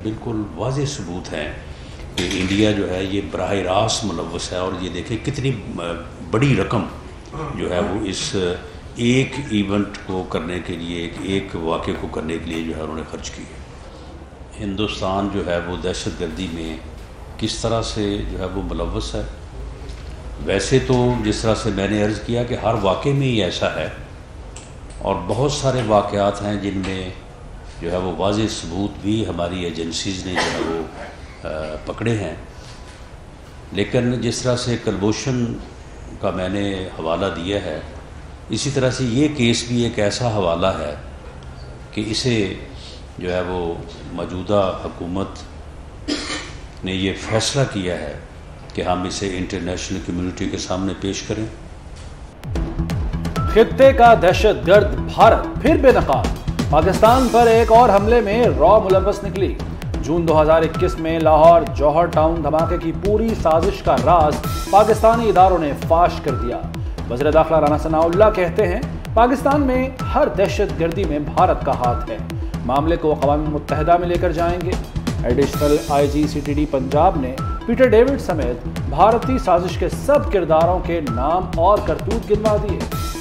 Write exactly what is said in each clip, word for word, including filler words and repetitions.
बिल्कुल वाज़ेह सबूत हैं कि इंडिया जो है ये बराह रास्त मुलव्वस है। और ये देखें कितनी बड़ी रकम जो है वो इस एक इवेंट को करने के लिए, एक, एक वाक़े को करने के लिए जो है उन्होंने खर्च की है। हिंदुस्तान जो है वो दहशत गर्दी में किस तरह से जो है वो मुलव्वस है। वैसे तो जिस तरह से मैंने अर्ज़ किया कि हर वाक़े में ही ऐसा है, और बहुत सारे वाक़यात हैं जिनमें जो है वो वाज़ेह सबूत भी हमारी एजेंसीज़ ने जो है वो आ, पकड़े हैं। लेकिन जिस तरह से कलभूषण का मैंने हवाला दिया है, इसी तरह से ये केस भी एक ऐसा हवाला है कि इसे जो है वो मौजूदा हुकूमत ने ये फ़ैसला किया है कि हम इसे इंटरनेशनल कम्युनिटी के सामने पेश करें। खित्ते का दहशतगर्द भारत फिर बेनकाब, पाकिस्तान पर एक और हमले में रॉ मुलव्वस निकली। जून दो हज़ार इक्कीस में लाहौर जौहर टाउन धमाके की पूरी साजिश का राज पाकिस्तानी इदारों ने फाश कर दिया। वज़ीर दाखिला राना सनाउल्लाह कहते हैं पाकिस्तान में हर दहशतगर्दी में भारत का हाथ है। मामले को अक़वाम मुत्तहिदा में लेकर जाएंगे। Additional I G C T D Punjab ने पीटर डेविड समेत भारतीय साजिश के सब किरदारों के नाम और करतूत गिनवा दिए।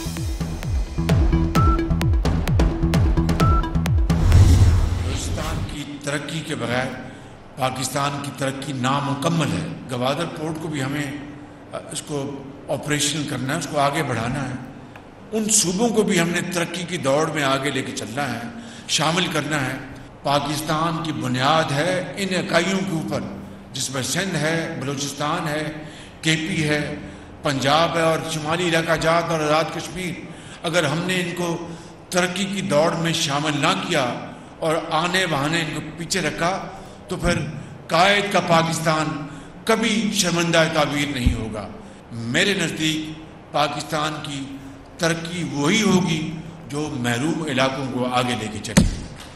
हिंदुस्तान की तरक्की के बगैर पाकिस्तान की तरक्की नामुकम्मल है। गवादर पोर्ट को भी हमें इसको ऑपरेशनल करना है, उसको आगे बढ़ाना है। उन सूबों को भी हमने तरक्की की दौड़ में आगे लेके चलना है, शामिल करना है। पाकिस्तान की बुनियाद है इन इकाइयों के ऊपर, जिसमें सिंध है, बलूचिस्तान है, के पी है, पंजाब है और शुमाली इलाका जात और आज़ाद कश्मीर। अगर हमने इनको तरक्की की दौड़ में शामिल ना किया और आने बहाने इनको पीछे रखा तो फिर कायद का पाकिस्तान कभी शर्मिंदा ताबीर नहीं होगा। मेरे नज़दीक पाकिस्तान की तरक्की वही होगी जो महरूम इलाकों को आगे लेके चलेगी।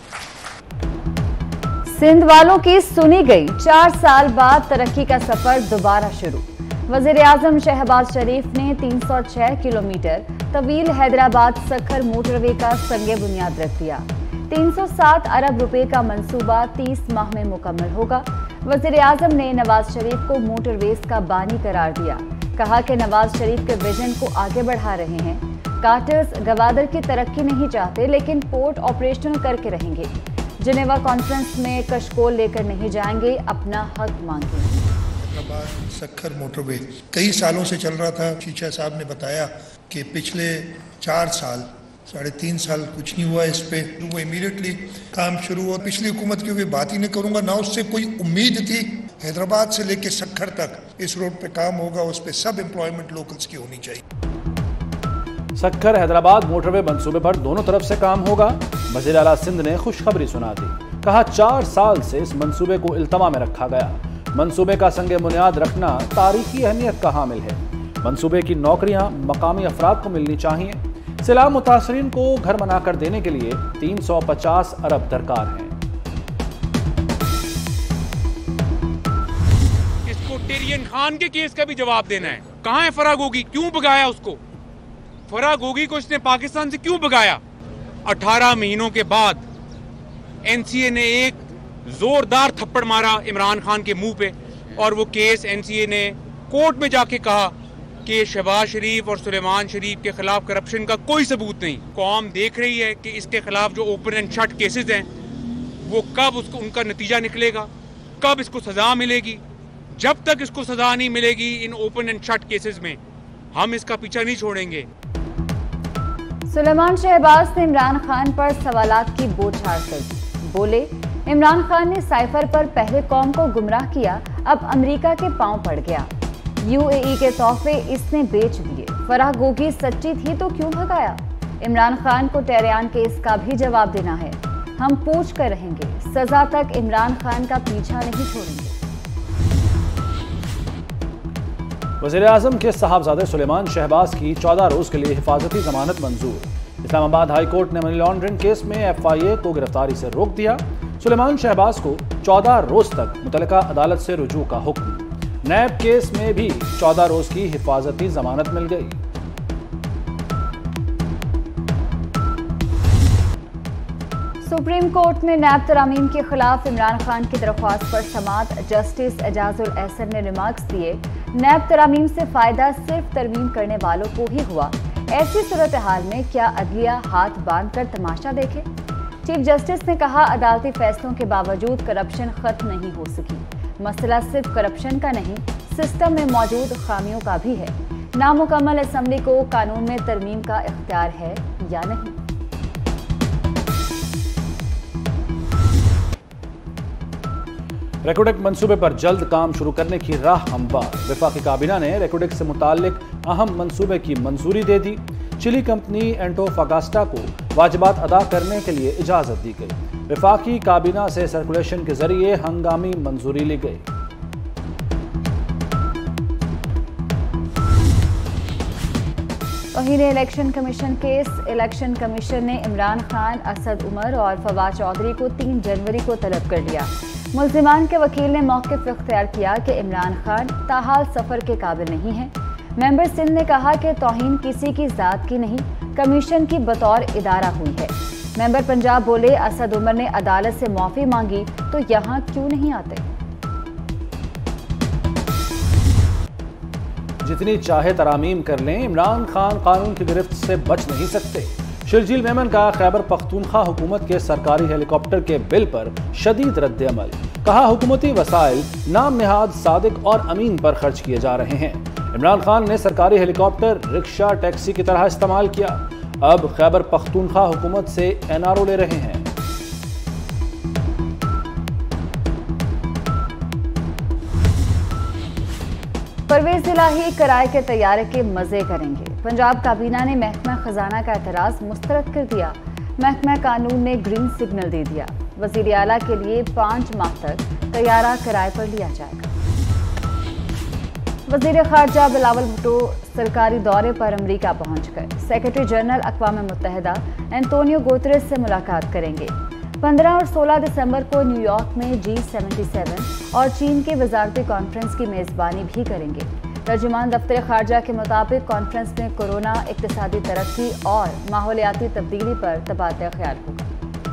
सिंध वालों की सुनी गई, चार साल बाद तरक्की का सफर दोबारा शुरू। वजीर आजम शहबाज शरीफ ने तीन सौ छह किलोमीटर तवील हैदराबाद सखर मोटरवे का संगे बुनियाद रख दिया। तीन सौ सात अरब रुपए का मंसूबा तीस माह में मुकम्मल होगा। वजीर आजम ने नवाज शरीफ को मोटरवेज का बानी करार दिया। कहा कि नवाज शरीफ के विजन को आगे बढ़ा रहे हैं। कार्टर्स गवादर की तरक्की नहीं चाहते, लेकिन पोर्ट ऑपरेशनल करके रहेंगे। जिनेवा कॉन्फ्रेंस में कशकोल लेकर नहीं जाएंगे, अपना हक मांगेंगे। हैदराबाद सखर मोटरवे कई सालों से चल रहा था। शीशा साहब ने बताया कि पिछले चार साल साढ़े तीन साल कुछ नहीं हुआ इस पे। वो इमीडिएटली काम शुरू हुआ। पिछली हुकूमत की कोई बात ही नहीं करूंगा, ना उससे कोई उम्मीद थी। हैदराबाद से लेके सखर तक इस रोड पे काम होगा, उस पे सब एम्प्लॉयमेंट लोकल्स की होनी चाहिए। सखर हैदराबाद मोटरवे मंसूबे पर दोनों तरफ से काम होगा। वज़ीर आला सिंध ने खुशखबरी सुना दी। कहा चार साल से इस मंसूबे को इल्तमा में रखा गया। मंसूबे का संगे बुनियाद रखना तारीखी अहमियत का हामिल है। मंसूबे की नौकरियां मकामी अफराद को मिलनी चाहिए। सैलाब मुतासरीन को घर बनाकर देने के लिए तीन सौ पचास अरब दरकार हैं। इसको टेरियन खान के केस का भी जवाब देना है। कहाँ है फराग होगी, क्यों भगाया उसको? फराग होगी को इसने पाकिस्तान से क्यों भगाया? अठारह महीनों के बाद एन सी ए ने एक जोरदार थप्पड़ मारा इमरान खान के मुंह पे, और वो केस एन सी ए ने कोर्ट में जाके कहा कि शहबाज शरीफ और सुलेमान शरीफ के खिलाफ करप्शन का कोई सबूत नहीं। कौम देख रही है कि इसके खिलाफ जो ओपन एंड शट केसेस हैं वो कब उसको उनका नतीजा निकलेगा, कब इसको सजा मिलेगी। जब तक इसको सजा नहीं मिलेगी in open and shut cases में, हम इसका पीछा नहीं छोड़ेंगे। सुलेमान शहबाज ने इमरान खान पर सवालात की बौछार कर दी। बोले, इमरान खान ने साइफर पर पहले कौम को गुमराह किया, अब अमेरिका के पांव पड़ गया। यू ए ई के तोहफे इसने बेच दिए। फराह गोगी सच्ची थी तो क्यों भगाया? इमरान खान को टेरियान केस का भी जवाब देना है। हम पूछ कर रहेंगे, सजा तक इमरान खान का पीछा नहीं छोड़ेंगे। वज़ीर आज़म के साहबजादे सुलेमान शहबाज की चौदह रोज के लिए हिफाजती जमानत मंजूर। इस्लामाबाद हाई कोर्ट ने मनी लॉन्ड्रिंग केस में एफ आई ए को गिरफ्तारी से रोक दिया। सुलेमान शहबाज को चौदह रोज तक मुतल्लिका अदालत से रुजू का हुक्म। नैब केस में भी चौदह रोज की हिफाजती जमानत मिल गई। सुप्रीम कोर्ट में नैब तरामीम के खिलाफ इमरान खान की दरख्वास्त पर समाअत जस्टिस एजाजुल एहसन ने रिमार्क्स दिए। नैब तरामीम से फायदा सिर्फ तरमीम करने वालों को ही हुआ। ऐसी सूरत हाल में क्या अदलिया हाथ बांधकर तमाशा देखे? चीफ जस्टिस ने कहा, अदालती फैसलों के बावजूद करप्शन खत्म नहीं हो सकी। मसला सिर्फ करप्शन का नहीं, सिस्टम में मौजूद खामियों का भी है। नामुकम्मल असेंबली को कानून में तरमीम का इख्तियार है या नहीं? रेकोडेक मंसूबे पर जल्द काम शुरू करने की राह हमवार। वफाकी काबीना ने रेकोडेक से मुताल्लिक अहम मंसूबे की मंजूरी दे दी। चिली कंपनी एंटोफागास्टा को वाजिबात अदा करने के लिए इजाजत दी गई। वफाकी काबीना से सर्कुलेशन के जरिए हंगामी मंजूरी ली गई। तौहीन election commission case. Election commission ने इमरान खान, असद उमर और फवाद चौधरी को तीन जनवरी को तलब कर लिया। मुल्जिमान के वकील ने मौक़िफ़ इख्तियार किया कि इमरान खान ताहाल सफ़र के काबिल नहीं है। मेंबर सिंध ने कहा कि तौहीन किसी की ज़ात की नहीं, कमीशन की बतौर इदारा हुई है। मेंबर पंजाब बोले, असद उमर ने अदालत से माफ़ी मांगी तो यहाँ क्यों नहीं आते? जितनी चाहे तरामीम कर लें, इमरान खान कानून की गिरफ्त से बच नहीं सकते। शर्जील मेमन का खैबर पख्तूनख्वा हुकूमत के सरकारी हेलीकॉप्टर के बिल पर शदीद रद्द अमल। कहा, हुकूमती वसाइल नाम निहाद सादिक और अमीन पर खर्च किए जा रहे हैं। इमरान खान ने सरकारी हेलीकॉप्टर रिक्शा टैक्सी की तरह इस्तेमाल किया। अब खैबर पख्तूनख्वा हुकूमत से एन आर ओ ले रहे हैं। परवेज इलाही किराए के तैयारे के मजे करेंगे। पंजाब काबीना ने महकमा खजाना का एतराज मुस्तरद कर दिया। महकमा कानून ने ग्रीन सिग्नल दे दिया। वजीर आला के लिए पाँच माह तक तैयारा किराए पर लिया जाएगा। वजीर खारजा बिलावल भुट्टो सरकारी दौरे पर अमरीका पहुंच गए। सेक्रेटरी जनरल अक़वाम मुत्तहिदा एंटोनियो गुतेरेस से मुलाकात करेंगे। पंद्रह और सोलह दिसंबर को न्यूयॉर्क में जी सेवेंटी सेवन और चीन की वजारती कॉन्फ्रेंस की मेज़बानी भी करेंगे। तर्जुमान दफ्तर खारजा के मुताबिक कॉन्फ्रेंस में कोरोना, इक़्तिसादी तरक्की और माहौलियाती तब्दीली पर तबादला ख्याल होगा।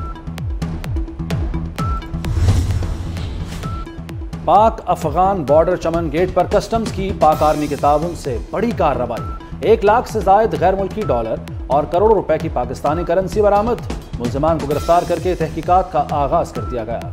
पाक अफगान बॉर्डर चमन गेट पर कस्टम्स की पाक आर्मी के ताउन से बड़ी कार्रवाई। एक लाख से जायद गैर मुल्की डॉलर और करोड़ों रुपए की पाकिस्तानी करेंसी बरामद। मुल्जिमान को गिरफ्तार करके तहकीकात का आगाज कर दिया गया।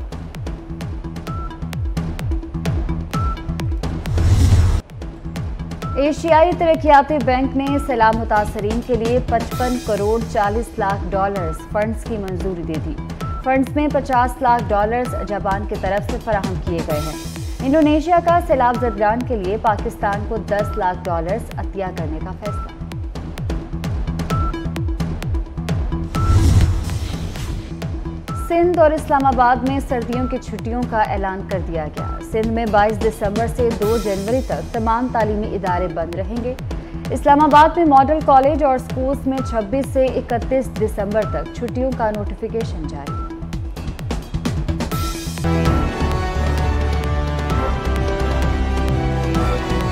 एशियाई तरक्याती बैंक ने सैलाब मुतासरीन के लिए पचपन करोड़ चालीस लाख डॉलर्स फंड्स की मंजूरी दे दी। फंड्स में पचास लाख डॉलर्स जापान की तरफ से फराहम किए गए हैं। इंडोनेशिया का सैलाब ज़दगान के लिए पाकिस्तान को दस लाख डॉलर्स अतिया करने का फैसला। सिंध और इस्लामाबाद में सर्दियों की छुट्टियों का ऐलान कर दिया गया। सिंध में बाईस दिसंबर से दो जनवरी तक तमाम तालीमी इदारे बंद रहेंगे। इस्लामाबाद में मॉडल कॉलेज और स्कूल्स में छब्बीस से इकतीस दिसंबर तक छुट्टियों का नोटिफिकेशन जारी।